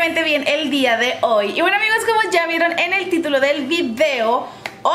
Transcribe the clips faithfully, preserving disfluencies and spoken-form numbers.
increíblemente bien el día de hoy. Y bueno amigos, como ya vieron en el título del video,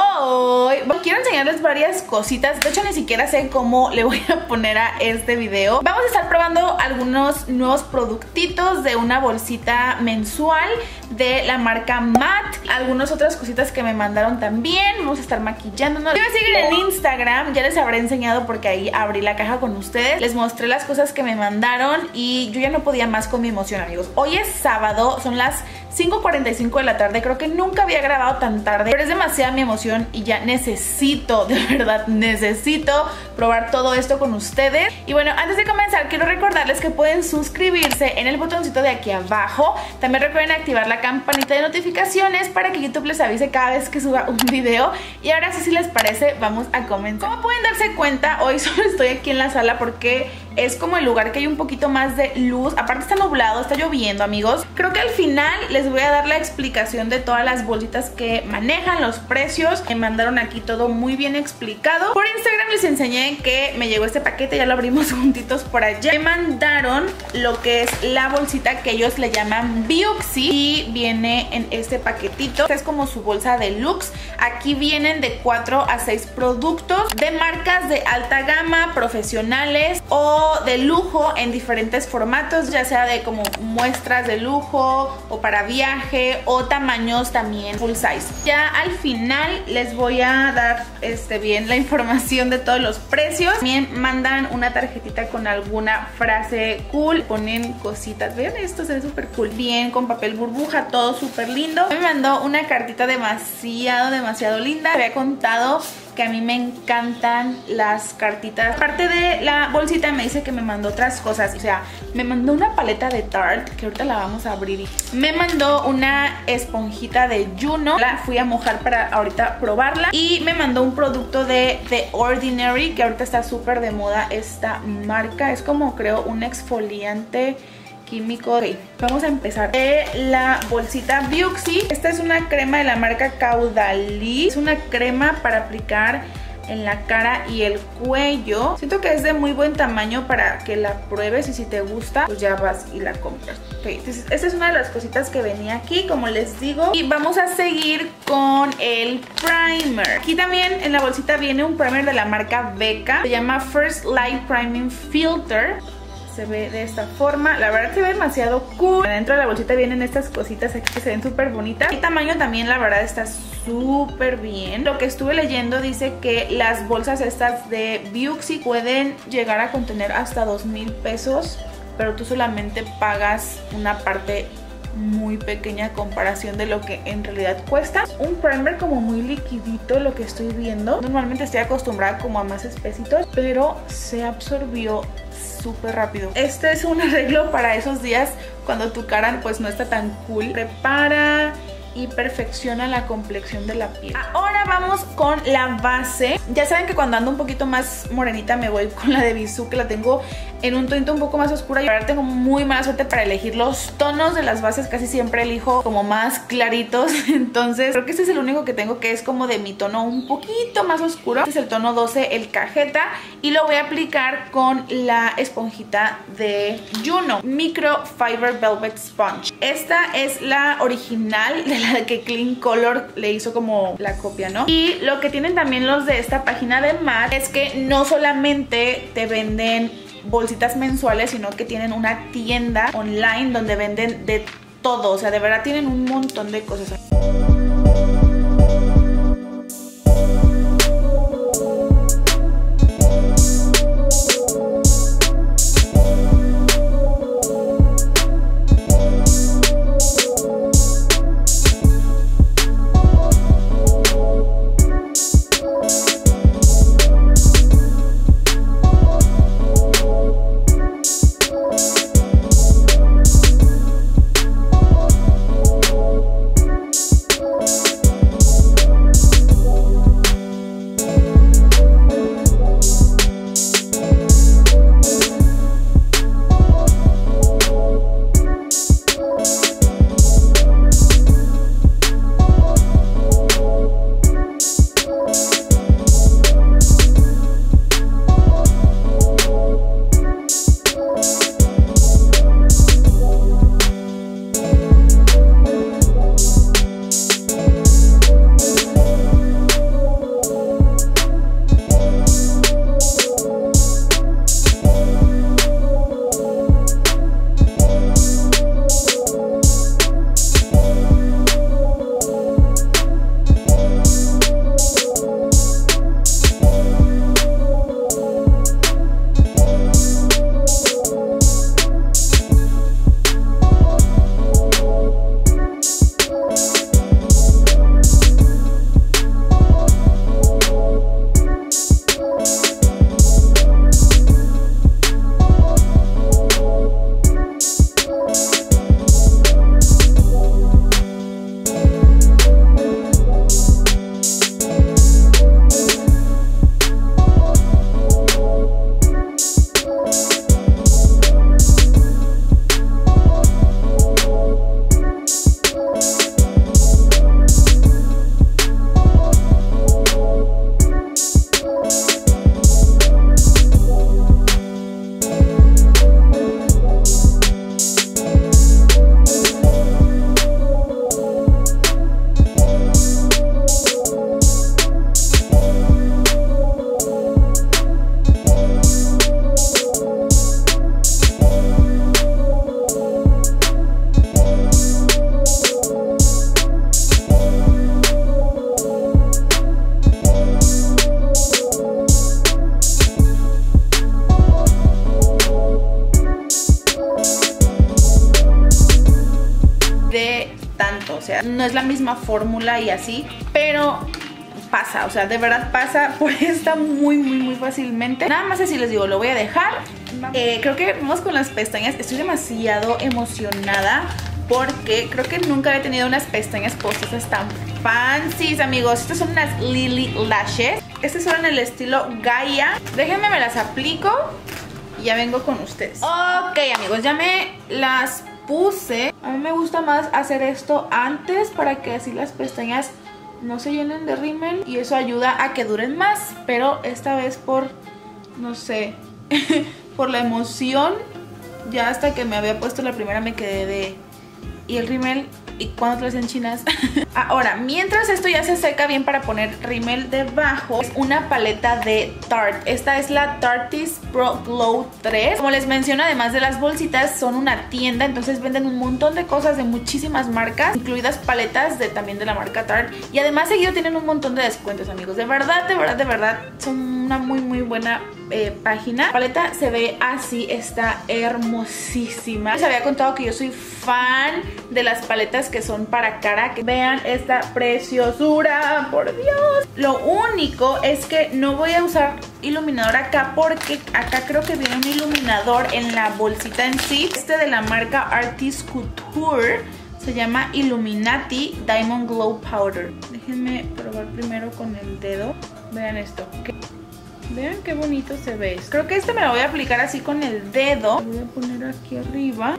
hoy quiero enseñarles varias cositas. De hecho ni siquiera sé cómo le voy a poner a este video. Vamos a estar probando algunos nuevos productitos de una bolsita mensual de la marca Matte. Algunas otras cositas que me mandaron también. Vamos a estar maquillándonos. Si me siguen en Instagram ya les habré enseñado, porque ahí abrí la caja con ustedes. Les mostré las cosas que me mandaron y yo ya no podía más con mi emoción, amigos. Hoy es sábado, son las cinco cuarenta y cinco de la tarde. Creo que nunca había grabado tan tarde, pero es demasiada mi emoción y ya necesito, de verdad necesito probar todo esto con ustedes. Y bueno, antes de comenzar quiero recordarles que pueden suscribirse en el botoncito de aquí abajo. También recuerden activar la campanita de notificaciones para que YouTube les avise cada vez que suba un video. Y ahora sí, si les parece, vamos a comenzar. Como pueden darse cuenta, hoy solo estoy aquí en la sala porque es como el lugar que hay un poquito más de luz. Aparte está nublado, está lloviendo, amigos. Creo que al final les voy a dar la explicación de todas las bolsitas que manejan, los precios. Me mandaron aquí todo muy bien explicado. Por Instagram les enseñé que me llegó este paquete, ya lo abrimos juntitos por allá. Me mandaron lo que es la bolsita que ellos le llaman Biuxi y viene en este paquetito. Esta es como su bolsa deluxe. Aquí vienen de cuatro a seis productos de marcas de alta gama, profesionales o de lujo en diferentes formatos, ya sea de como muestras de lujo o para viaje o tamaños también full size. Ya al final les voy a dar este bien la información de todos los precios. También mandan una tarjetita con alguna frase cool, ponen cositas, vean esto, se ve súper cool, bien con papel burbuja, todo súper lindo. Me mandó una cartita demasiado demasiado linda. Me había contado que a mí me encantan las cartitas. Aparte de la bolsita me dice que me mandó otras cosas. O sea, me mandó una paleta de Tarte, que ahorita la vamos a abrir. Me mandó una esponjita de Juno, la fui a mojar para ahorita probarla. Y me mandó un producto de The Ordinary, que ahorita está súper de moda esta marca. Es como, creo, un exfoliante químico. Ok, vamos a empezar. De la bolsita Biuxi. Esta es una crema de la marca Caudalie. Es una crema para aplicar en la cara y el cuello. Siento que es de muy buen tamaño para que la pruebes y si te gusta, pues ya vas y la compras. Ok, entonces esta es una de las cositas que venía aquí, como les digo. Y vamos a seguir con el primer. Aquí también en la bolsita viene un primer de la marca Becca. Se llama First Light Priming Filter. Se ve de esta forma, la verdad se ve demasiado cool. Dentro de la bolsita vienen estas cositas aquí que se ven súper bonitas. El tamaño también la verdad está súper bien. Lo que estuve leyendo dice que las bolsas estas de Biuxi pueden llegar a contener hasta dos mil pesos, pero tú solamente pagas una parte muy pequeña a comparación de lo que en realidad cuesta. Un primer como muy liquidito, lo que estoy viendo. Normalmente estoy acostumbrada como a más espesitos, pero se absorbió súper rápido. Este es un arreglo para esos días cuando tu cara pues no está tan cool. Prepara y perfecciona la complexión de la piel. Ahora vamos con la base. Ya saben que cuando ando un poquito más morenita me voy con la de Bisú, que la tengo en un tonito un poco más oscura. Y ahora tengo muy mala suerte para elegir los tonos de las bases. Casi siempre elijo como más claritos. Entonces creo que este es el único que tengo que es como de mi tono un poquito más oscuro. Este es el tono doce, el cajeta. Y lo voy a aplicar con la esponjita de Juno, Microfiber Velvet Sponge. Esta es la original de la que Clean Color le hizo como la copia, ¿no? Y lo que tienen también los de esta página de Matte es que no solamente te venden bolsitas mensuales, sino que tienen una tienda online donde venden de todo. O sea, de verdad tienen un montón de cosas. tanto, o sea, no es la misma fórmula y así, pero pasa, o sea, de verdad pasa por esta muy, muy, muy fácilmente. Nada más así les digo, lo voy a dejar. Eh, creo que vamos con las pestañas. Estoy demasiado emocionada porque creo que nunca había tenido unas pestañas postizas tan fancy, amigos. Estas son unas Lily Lashes. Estas son en el estilo Gaia. Déjenme, me las aplico y ya vengo con ustedes. Ok, amigos, ya me las puse. A mí me gusta más hacer esto antes para que así las pestañas no se llenen de rímel y eso ayuda a que duren más. Pero esta vez por, no sé, por la emoción, ya hasta que me había puesto la primera me quedé de... ¿Y el rímel? ¿Y cuándo te lo hacen chinas? Ahora, mientras esto ya se seca bien para poner rímel debajo, es una paleta de Tarte. Esta es la Tarte's Pro Glow tres. Como les menciono, además de las bolsitas, son una tienda, entonces venden un montón de cosas de muchísimas marcas, incluidas paletas de, también de la marca Tarte. Y además seguido tienen un montón de descuentos, amigos. De verdad, de verdad, de verdad, son una muy, muy buena eh, página. La paleta se ve así, está hermosísima. Les había contado que yo soy fan de las paletas que son para cara. Que vean esta preciosura, por Dios. Lo único es que no voy a usar iluminador acá porque acá creo que viene un iluminador en la bolsita en sí. Este de la marca Artist Couture se llama Illuminati Diamond Glow Powder. Déjenme probar primero con el dedo. Vean esto. Vean qué bonito se ve. Creo que este me lo voy a aplicar así con el dedo. Lo voy a poner aquí arriba.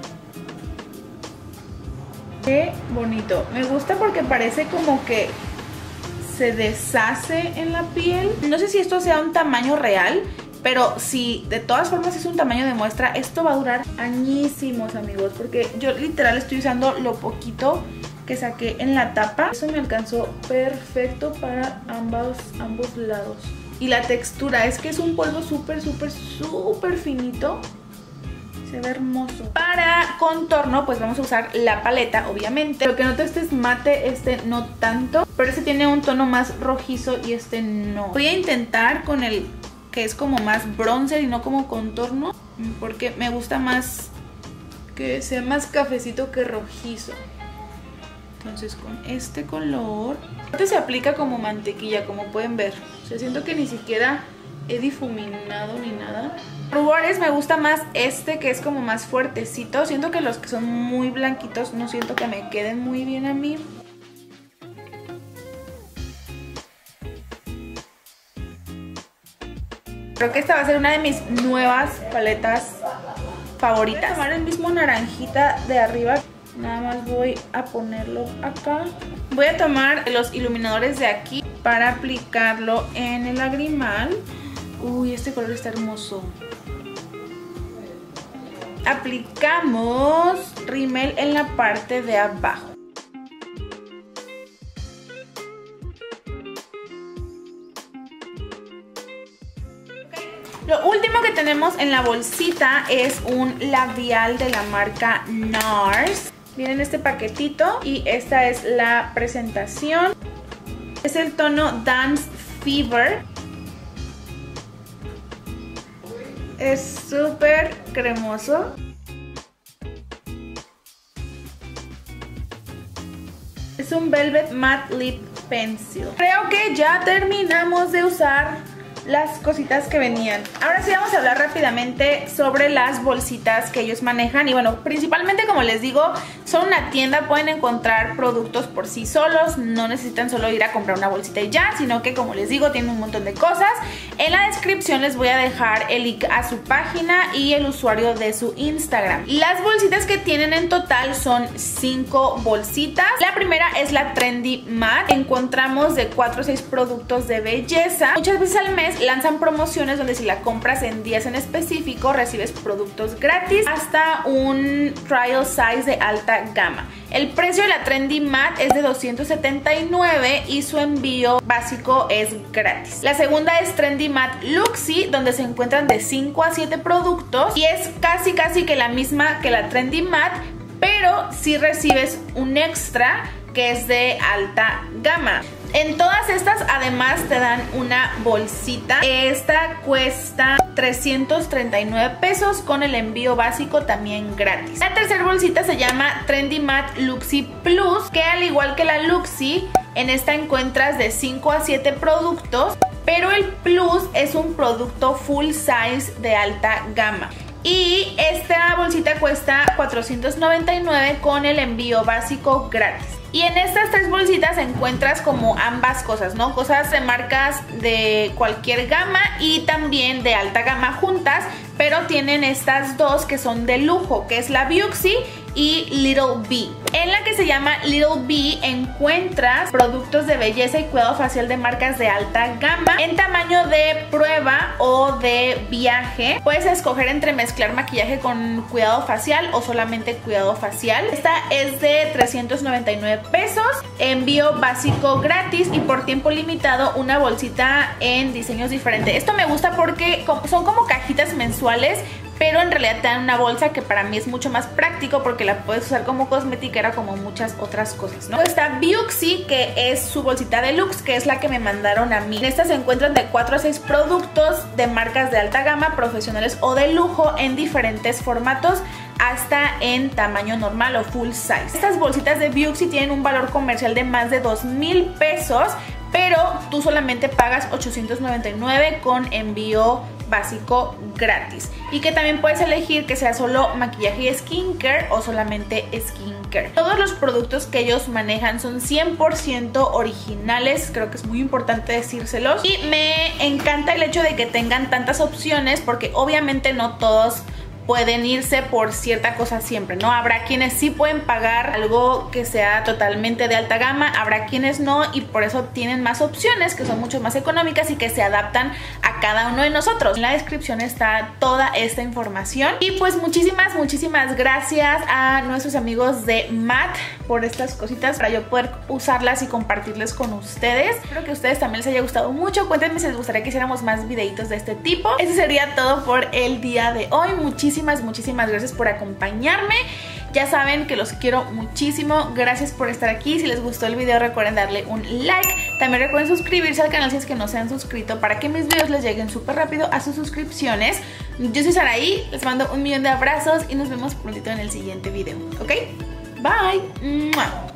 Qué bonito. Me gusta porque parece como que se deshace en la piel. No sé si esto sea un tamaño real, pero si de todas formas es un tamaño de muestra, esto va a durar añísimos, amigos, porque yo literal estoy usando lo poquito que saqué en la tapa. Eso me alcanzó perfecto para ambos, ambos lados. Y la textura es que es un polvo súper, súper, súper finito. Se ve hermoso. Para contorno, pues vamos a usar la paleta, obviamente. Lo que noto este es mate, este no tanto. Pero este tiene un tono más rojizo y este no. Voy a intentar con el que es como más bronzer y no como contorno, porque me gusta más que sea más cafecito que rojizo. Entonces con este color, este se aplica como mantequilla, como pueden ver. O sea, siento que ni siquiera he difuminado ni nada. Rubores me gusta más este que es como más fuertecito. Siento que los que son muy blanquitos no siento que me queden muy bien a mí. Creo que esta va a ser una de mis nuevas paletas favoritas. Voy a tomar el mismo naranjita de arriba. Nada más voy a ponerlo acá. Voy a tomar los iluminadores de aquí para aplicarlo en el lagrimal. Uy, este color está hermoso. Aplicamos rímel en la parte de abajo. Lo último que tenemos en la bolsita es un labial de la marca NARS. Viene en este paquetito y esta es la presentación. Es el tono Dance Fever. Es súper cremoso. Es un Velvet Matte Lip Pencil. Creo que ya terminamos de usar las cositas que venían. Ahora sí vamos a hablar rápidamente sobre las bolsitas que ellos manejan. Y bueno, principalmente, como les digo, son una tienda, pueden encontrar productos por sí solos, no necesitan solo ir a comprar una bolsita y ya, sino que, como les digo, tienen un montón de cosas. En la descripción les voy a dejar el link a su página y el usuario de su Instagram. Las bolsitas que tienen en total son cinco bolsitas. La primera es la Trendy Matte. Encontramos de cuatro a seis productos de belleza. Muchas veces al mes lanzan promociones donde si la compras en días en específico recibes productos gratis hasta un trial size de alta gama. El precio de la Trendy Matte es de doscientos setenta y nueve y su envío básico es gratis. La segunda es Trendy Matte Luxie, donde se encuentran de cinco a siete productos y es casi casi que la misma que la Trendy Matte, pero si recibes un extra que es de alta gama. En todas estas además te dan una bolsita. Esta cuesta trescientos treinta y nueve pesos con el envío básico también gratis. La tercera bolsita se llama Trendy Matte Luxie Plus, que al igual que la Luxie, en esta encuentras de cinco a siete productos, pero el Plus es un producto full size de alta gama. Y esta bolsita cuesta cuatrocientos noventa y nueve con el envío básico gratis. Y en estas tres bolsitas encuentras como ambas cosas, ¿no? Cosas de marcas de cualquier gama y también de alta gama juntas, pero tienen estas dos que son de lujo, que es la Beauxy y Little Bee. En la que se llama Little Bee encuentras productos de belleza y cuidado facial de marcas de alta gama en tamaño de prueba o de viaje. Puedes escoger entre mezclar maquillaje con cuidado facial o solamente cuidado facial. Esta es de trescientos noventa y nueve pesos, envío básico gratis y por tiempo limitado una bolsita en diseños diferentes. Esto me gusta porque son como cajitas mensuales, pero en realidad te dan una bolsa que para mí es mucho más práctico porque la puedes usar como cosmetiquera como muchas otras cosas, ¿no? Está Beauxy, que es su bolsita deluxe, que es la que me mandaron a mí. En esta se encuentran de cuatro a seis productos de marcas de alta gama, profesionales o de lujo en diferentes formatos, hasta en tamaño normal o full size. Estas bolsitas de Beauxy tienen un valor comercial de más de dos mil pesos, pero tú solamente pagas ochocientos noventa y nueve con envío básico gratis, y que también puedes elegir que sea solo maquillaje y skincare o solamente skincare. Todos los productos que ellos manejan son cien por ciento originales, creo que es muy importante decírselos, y me encanta el hecho de que tengan tantas opciones porque obviamente no todos pueden irse por cierta cosa siempre, ¿no? Habrá quienes sí pueden pagar algo que sea totalmente de alta gama, habrá quienes no, y por eso tienen más opciones que son mucho más económicas y que se adaptan a cada uno de nosotros. En la descripción está toda esta información. Y pues muchísimas, muchísimas gracias a nuestros amigos de Matte por estas cositas para yo poder usarlas y compartirles con ustedes. Espero que a ustedes también les haya gustado mucho. Cuéntenme si les gustaría que hiciéramos más videitos de este tipo. Eso sería todo por el día de hoy. Muchísimas Muchísimas, muchísimas gracias por acompañarme. Ya saben que los quiero muchísimo. Gracias por estar aquí. Si les gustó el video recuerden darle un like. También recuerden suscribirse al canal si es que no se han suscrito para que mis videos les lleguen súper rápido a sus suscripciones. Yo soy Saraí, les mando un millón de abrazos y nos vemos prontito en el siguiente video. ¿Ok? Bye. ¡Mua!